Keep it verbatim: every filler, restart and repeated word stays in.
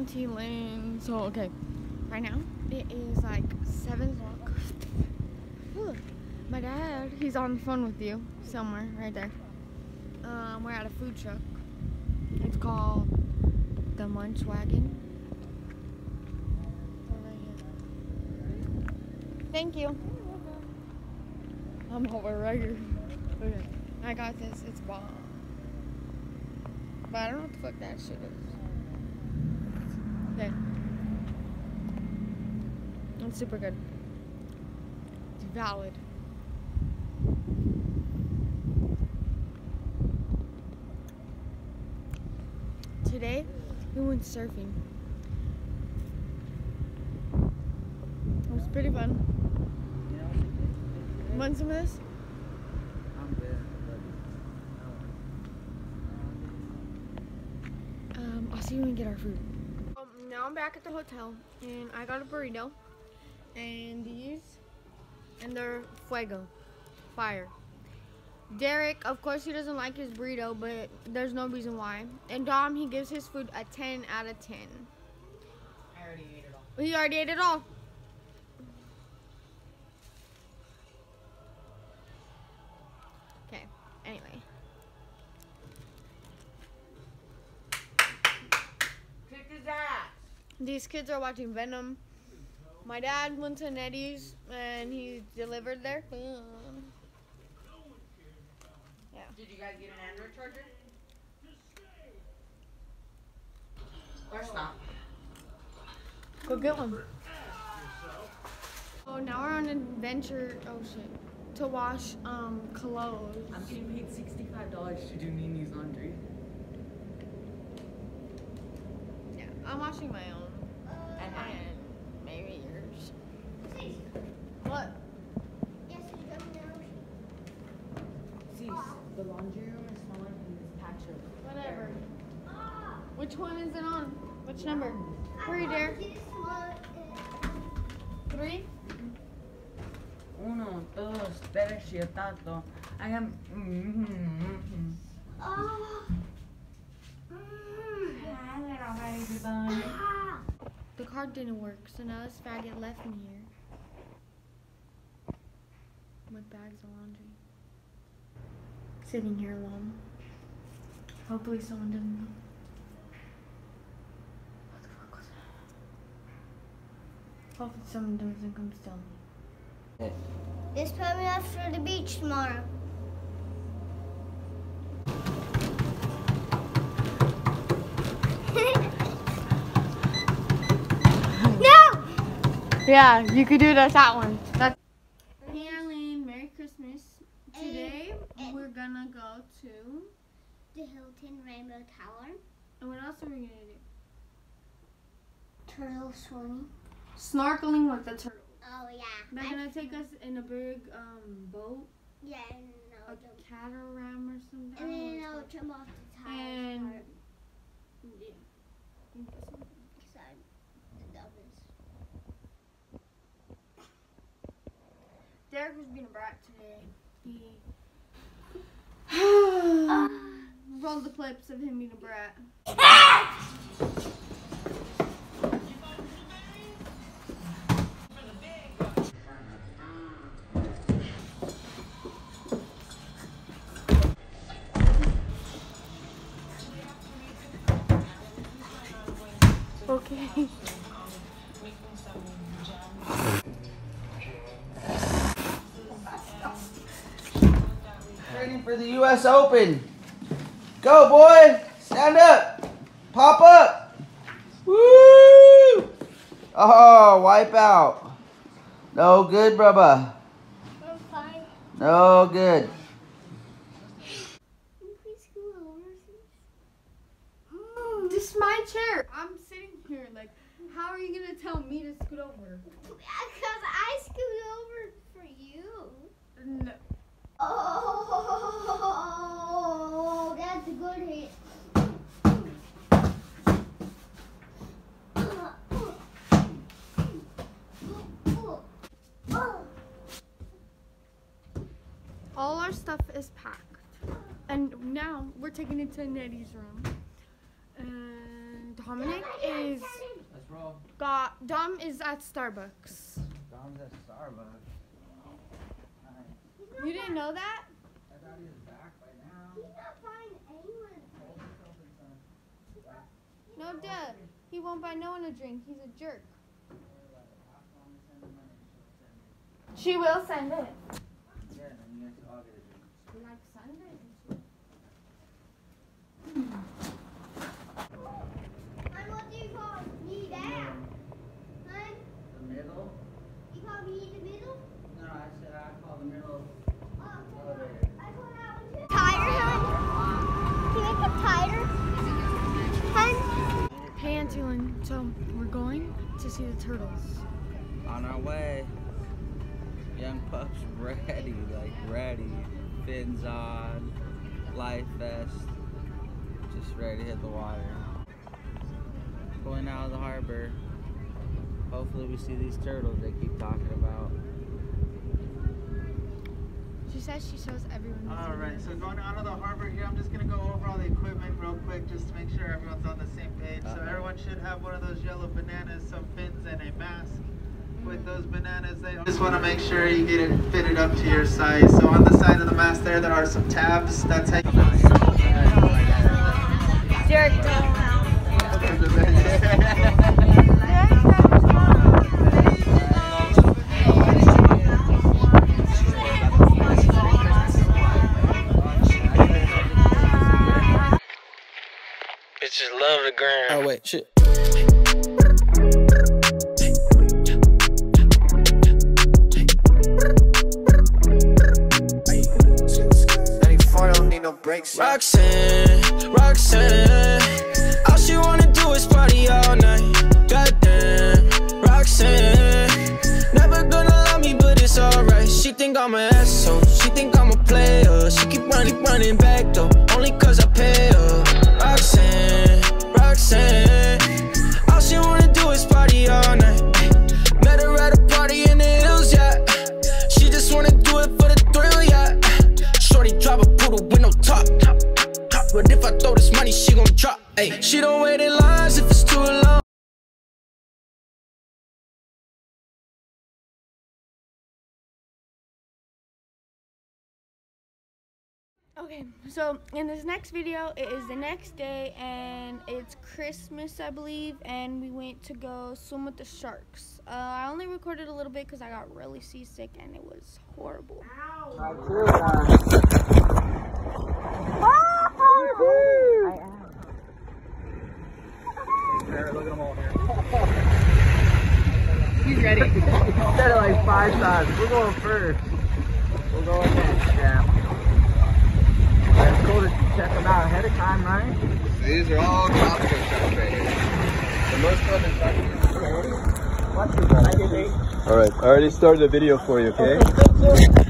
Auntie Lynn. So, okay. Right now, it is like seven o'clock. My dad, he's on the phone with you somewhere right there. Um, we're at a food truck. It's called the Munch Wagon. Right here. Thank you. I'm over right here. Okay. I got this. It's bomb. But I don't know what the fuck that shit is. Okay. It's super good. It's valid. Today, we went surfing. It was pretty fun. Want some of this? I'm good. Um, I'll see you when we get our food. Um, now I'm back at the hotel, and I got a burrito, and these, and they're fuego, fire. Derek, of course, he doesn't like his burrito, but there's no reason why. And Dom, he gives his food a ten out of ten. I already ate it all. He already ate it all. Okay, anyway. Kick his ass. These kids are watching Venom. My dad went to Nettie's, and he delivered their food. Yeah. Did you guys get an Android charger? Or not? Go get one. Oh, now we're on an adventure. Oh shit. To wash um clothes. I'm getting paid sixty-five dollars to do Nini's laundry. Yeah, I'm washing my own. And mine. And maybe yours. What? See, the laundry room is smaller than this patch of. Whatever. Which one is it on? Which number? Three, dear. Three? Uno, dos, tres, siete. I am. Mm-hmm. Oh. Hi, little baby bunny. The card didn't work, so now this faggot left me here. With bags of laundry. Sitting here alone. Hopefully someone doesn't know. What the fuck was that? Hopefully someone doesn't come steal me. Just put me up for the beach tomorrow. No! Yeah, you could do it at that one. That's hey Arlene, Merry Christmas. Today And- we're gonna go to, The Hilton Rainbow Tower. and what else are we gonna do? Turtle swimming. Snorkeling with the turtles. Oh yeah. They're I- gonna take us in a big um boat, Yeah, and a I'll jump. catamaran or something. I And don't know then what I'll it's jump off the tower. And- part, called. Yeah. 'cause I'm the dumbest. Derek was being a brat today. He rolled the clips of him being a brat. Okay. Training for the U S Open. Go, boy. Stand up. Pop up. Woo! Oh, wipe out. No good, brubba. I'm fine. No good. Please scoot over. Mm, this is my chair. I'm sitting here. Like, how are you gonna tell me to scoot over? Because I scoot over for you. No. Oh, that's a good hit. All our stuff is packed. And now we're taking it to Nettie's room. And Dominic is Let's roll. got Dom is at Starbucks. Dom's at Starbucks. Nice. You didn't know that? I thought he was back by now. He's not buying anyone. No, Dad. He won't buy no one a drink. He's a jerk. She will send it. Yeah, then you guys all get a drink. Like Sunday. Hun, what do you call me that? Hun, The middle? you call me the middle? No, I said I call the middle Oh, elevator. I call that one too. Tighter, hun? Can you make it tighter? Hun? Hey, Auntie Lynn. So we're going to see the turtles. On our way. Young pups ready, like ready. Fins on, life vest, just ready to hit the water. Going out of the harbor. Hopefully we see these turtles they keep talking about. She says she shows everyone. the All right, videos. so going out of the harbor here, I'm just gonna go over all the equipment real quick just to make sure everyone's on the same page. So Uh-huh. everyone should have one of those yellow bananas, some fins, and a mask. With those bananas, they just want to make sure you get it fitted up to your size. So on the side of the mask there, there are some tabs. That's how you Derek. Bitches love the ground. Oh wait, shit. Roxanne, Roxanne, all she wanna do is party all night. Goddamn, Roxanne, never gonna love me, but it's alright. She think I'm an asshole, she think I'm a player. She keep running, running back though, only cause I pay her. Roxanne, Roxanne, all she wanna do is party all night. Met her at a party in the hills, yeah. She just wanna do it for the thrill, yeah. Shorty drive a poodle with no top. But if I throw this money, she gon' drop. Ay, she don't wait in lines if it's too long. Okay, so in this next video, it is the next day, and it's Christmas, I believe, and we went to go swim with the sharks. Uh, I only recorded a little bit because I got really seasick, and it was horrible. look at them all here. He's ready. Said it like five times. We're going first. We're going next, yeah. It's cool to check them out ahead of time, right? These are all tropical sharks right here. The most common shark. Watch your brother. All right, I already started a video for you, okay?